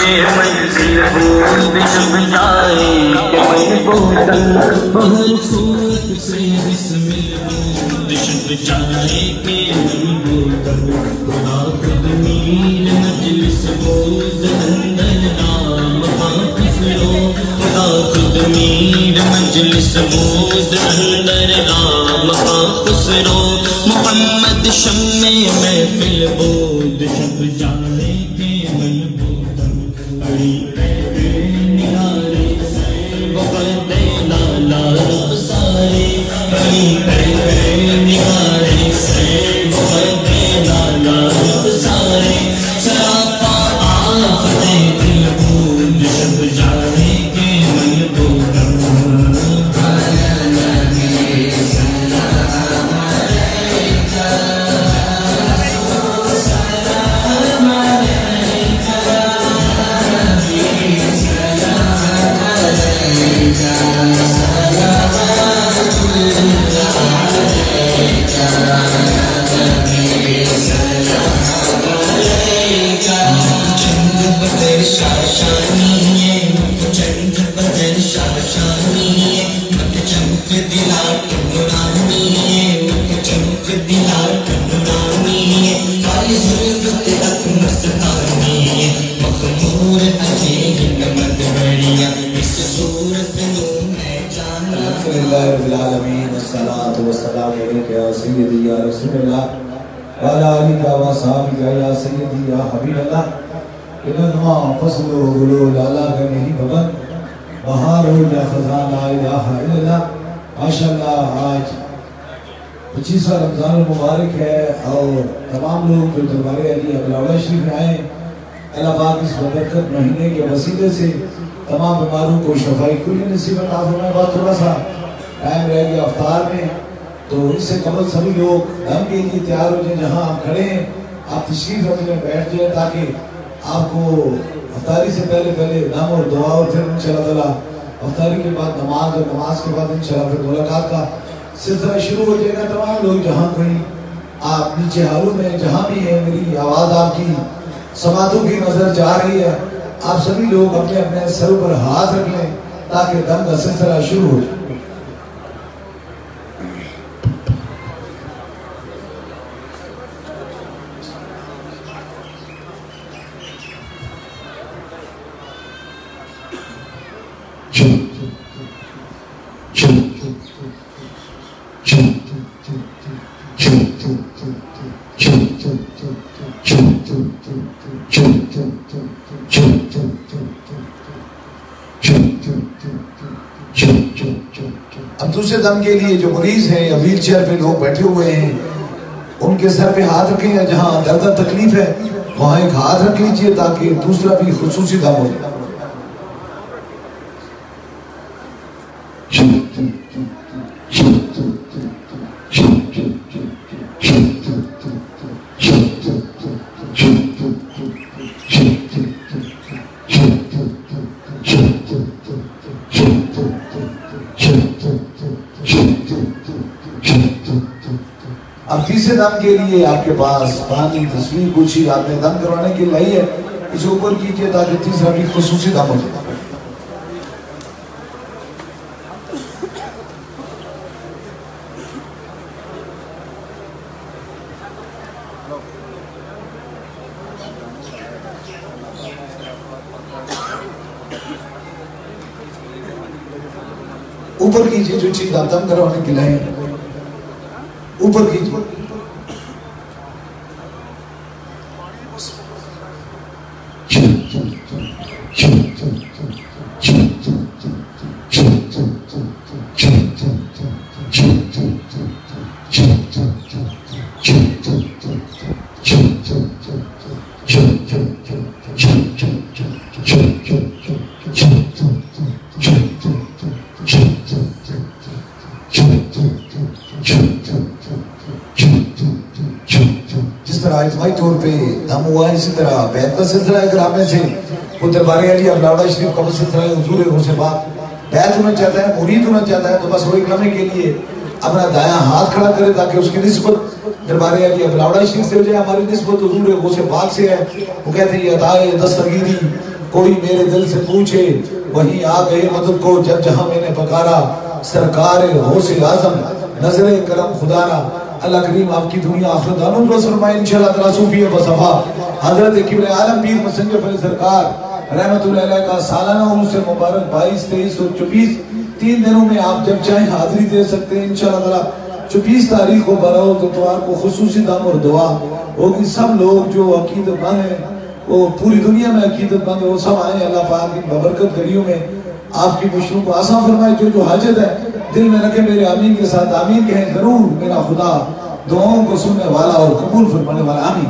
منزل بود شب جائے کہ من بودن بہر صورت سے بسمل بود شب جائے کہ من بودن خدا خود میر مجلس بود اندر نام حافظ رو خدا خود میر مجلس بود اندر نام حافظ رو محمد شمع محفل بود شب جائے کہ من بودن بڑی نگارے سے بہت لالا رب سارے بڑی نگارے سے بہت لالا رب سارے سراپا آفت دل بود شب جائے کہ من بودن فصل و غلو لالا کا نہیں بھگن بہار ہو یا خزان لا الہ الا اللہ ماشاءاللہ آج 25واں رمضان المبارک ہے اور تمام لوگ جو دربار علی ابلاوڑا شریف میں آئے اللہ پاک اس ببرکت مہینے کے وسیلے سے تمام بیماروں کو شفائی کلی نصیب عطا فرمائے. بات تھوڑا سا ٹائم رہ گیا افطار میں تو اس سے قبل سبھی لوگ دم کے لیے تیار ہو جائیں. جہاں آپ کھڑے ہیں آپ تشریف رکھ لیں بیٹھ جائیں تاکہ آپ کو افطاری سے پہلے دم اور دعا اور پھر انشاءاللہ تعالیٰ افطاری کے بعد نماز اور نماز کے بعد انشاءاللہ پھر ملاقات کا سلسلہ شروع ہو جائے گا. تمام لوگ جہاں کہیں آپ نیچے ہالوں میں جہاں بھی ہیں میری آواز آپ کی سماعتوں کی نظر جا رہی ہے آپ سبھی لوگ اپنے اپنے سروں پر ہاتھ رکھ لیں تاکہ دم کا سلسلہ شروع ہو جائے. اب دوسرے دم کے لیے جو مریض ہیں یا ویل چیئر پہ لوگ بیٹھے ہوئے ہیں ان کے سر پہ ہاتھ رکھیں یا جہاں درد تکلیف ہے وہاں ایک ہاتھ رکھ لیجئے تاکہ دوسرا بھی خصوصی دم ہو جائے. اب تیسرے دم کے لیے آپ کے پاس پانی تصویر کچھ آپ نے دم کروانے کے لائی ہے اسے اوپر کیجئے تاکہ تیسرا بھی خصوصی دم ہو جائے. اوپر کیجئے جو چیز آپ دم کروانے کے لائے ہیں اوپر کیجئے. اجتماعی طور پہ دم ہوا ہے اسی طرح بیعت کا سلسلہ ہے. اگر آپ میں سے کوئی دربار علی ابلاوڑا شریف کا سلسلہ ہے حضور غوث پاک بیعت ہونا چاہتا ہے مرید ہونا چاہتا ہے تو بس وہ ایک لمحے کے لیے اپنا دایاں ہاتھ کھڑا کرے تاکہ اس کی نسبت دربار علی ابلاوڑا شریف سے ہو جائے. ہماری نسبت حضور غوث پاک سے ہے. وہ کہتے ہیں یہ عطائے دستگیری کوئی میرے دل سے پوچھے وہیں آ گئے مدد کو جب جہاں میں نے پکارا سرکار غوث اعظم نظر کرم خدا را اللہ کریم آپ کی دنیا آخرت دانوں کو فرمائے انشاءاللہ تعالی صوفی وصفا حضرت کبر عالم پیر مسنجف علی سرکار رحمت اللہ علیہ کا سالانہ عرس مبارک 22, 23 اور 24 3 دنوں میں آپ جب چاہیں حاضری دے سکتے ہیں انشاءاللہ تعالی 24 تاریخ کو بروز اتوار کو خصوصی دم اور دعا ہوگی سب لوگ جو عقیدت مند ہیں وہ پوری دنیا میں عقیدت مند ہیں وہ سب آئیں اللہ پاک ان ببرکت گھڑیوں میں آپ کی مشکلوں کو آسان فرمائے جو حاجت ہے دل میں رکھے میرے آمین کے ساتھ آمین کہیں ضرور میرا خدا دعاؤں کو سننے والا اور قبول فرمانے والا آمین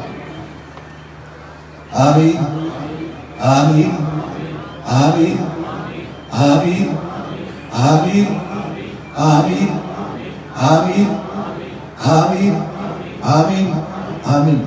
آمین آمین آمین آمین آمین آمین آمین آمین آمین آمین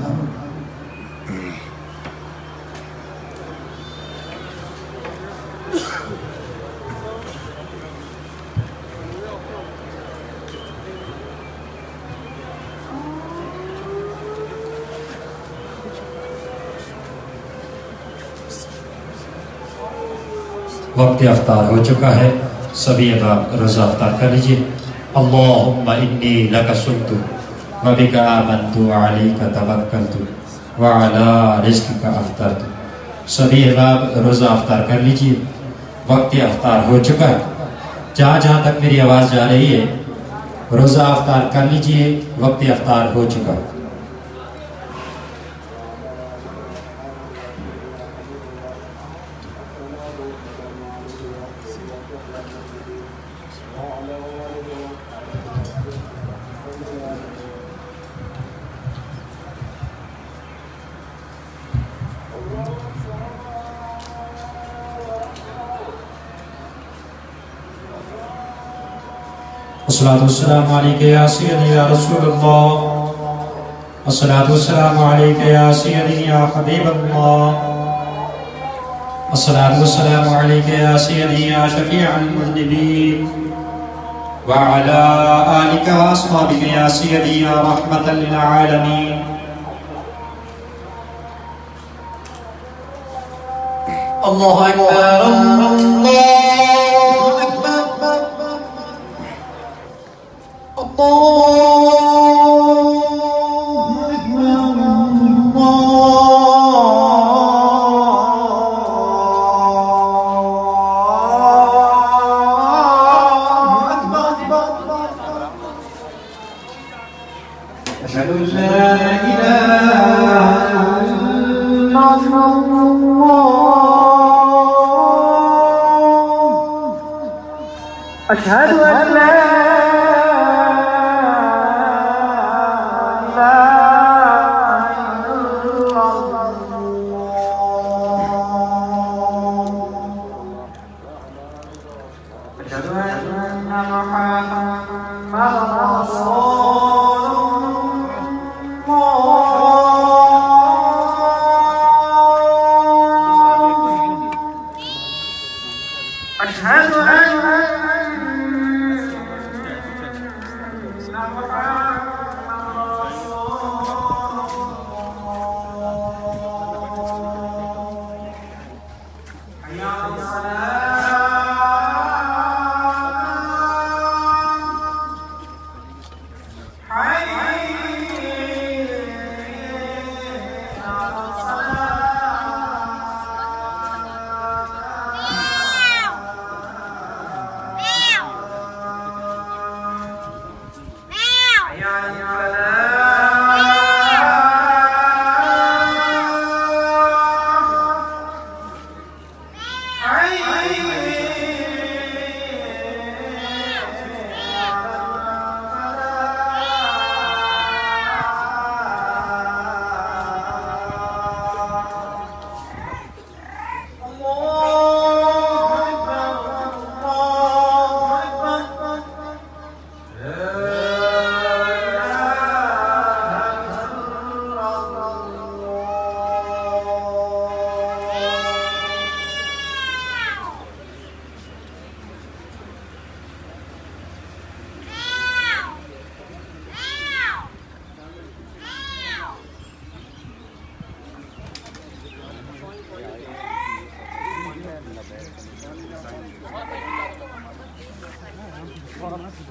وقت افطار ہو چکا ہے سبھی احباب روزہ افطار کر لیجئے اللہم انی لک سلت وبک آمنت وعلیک توکلت وعلی رزقک افطرت سبھی احباب روزہ افطار کر لیجئے وقت افطار ہو چکا ہے جہاں جہاں تک میری آواز جا رہی ہے روزہ افطار کر لیجئے وقت افطار ہو چکا ہے الصلاة والسلام عليك يا سيدي يا رسول الله الصلاة والسلام عليك يا سيدي يا حبيب الله الصلاة والسلام عليك يا سيدي يا شفيع المذنبين وعلى آلك وأصحابك يا سيدي يا رحمة للعالمين الله أكبر الله أشهد أن لا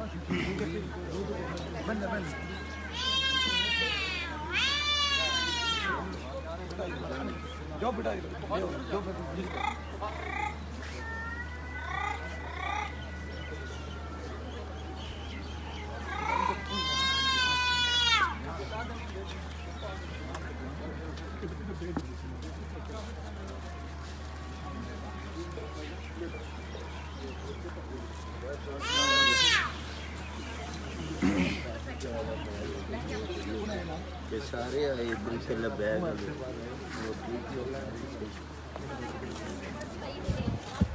जाओ बेटा जाओ ये सारे एकदम से बैग